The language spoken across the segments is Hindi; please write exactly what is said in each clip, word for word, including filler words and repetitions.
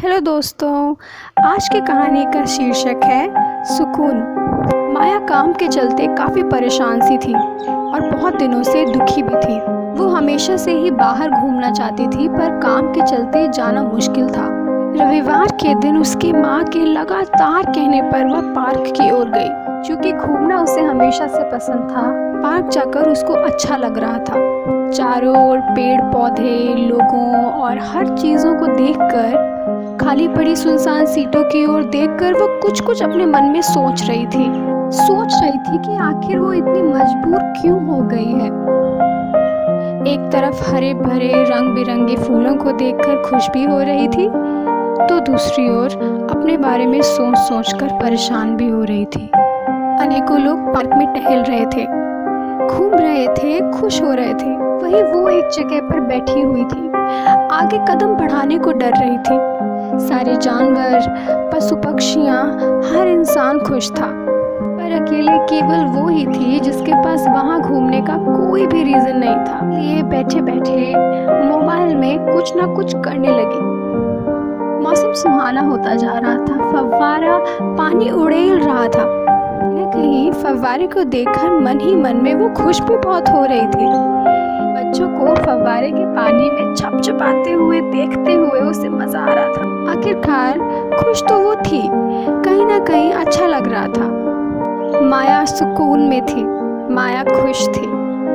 हेलो दोस्तों, आज की कहानी का शीर्षक है सुकून। माया काम के चलते काफ़ी परेशान सी थी और बहुत दिनों से दुखी भी थी। वो हमेशा से ही बाहर घूमना चाहती थी, पर काम के चलते जाना मुश्किल था। रविवार के दिन उसकी माँ के लगातार कहने पर वह पार्क की ओर गई। क्योंकि घूमना उसे हमेशा से पसंद था, पार्क जाकर उसको अच्छा लग रहा था। चारों ओर पेड़ पौधे, लोगों और हर चीज़ों को देखकर, खाली पड़ी सुनसान सीटों की ओर देखकर वो कुछ कुछ अपने मन में सोच रही थी। सोच रही थी कि आखिर वो इतनी मजबूर क्यों हो गई है। एक तरफ हरे भरे रंग बिरंगे फूलों को देखकर खुश भी हो रही थी, तो दूसरी ओर अपने बारे में सोच सोच कर परेशान भी हो रही थी। अनेकों लोग पार्क में टहल रहे थे, घूम रहे थे, खुश हो रहे थे। वहीं वो एक जगह पर बैठी हुई थी, आगे कदम बढ़ाने को डर रही थी। सारे जानवर, पशु पक्षियाँ, हर इंसान खुश था, पर अकेले केवल वो ही थी जिसके पास वहाँ घूमने का कोई भी रीज़न नहीं था। ये बैठे बैठे मोबाइल में कुछ ना कुछ करने लगी। मौसम सुहाना होता जा रहा था, फव्वारा पानी उड़ेल रहा था। कहीं फव्वारे को देखकर मन ही मन में वो खुश भी बहुत हो रही थी। बच्चों को फव्वारे के पानी में छपछपाते हुए देखते हुए उसे मजा आ रहा था। आखिरकार खुश तो वो थी, कहीं ना कहीं अच्छा लग रहा था। माया सुकून में थी, माया खुश थी।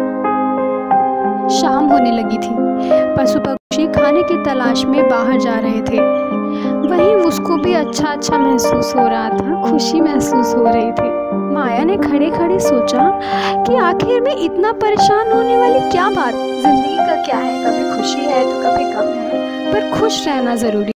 शाम होने लगी थी, पशु पक्षी खाने की तलाश में बाहर जा रहे थे। वहीं उसको भी अच्छा अच्छा महसूस हो रहा था, खुशी महसूस हो रही थी। माया ने खड़े खड़े सोचा कि आखिर में इतना परेशान होने वाली क्या बात। जिंदगी का क्या है, कभी खुशी है तो कभी गम है, पर खुश रहना जरूरी।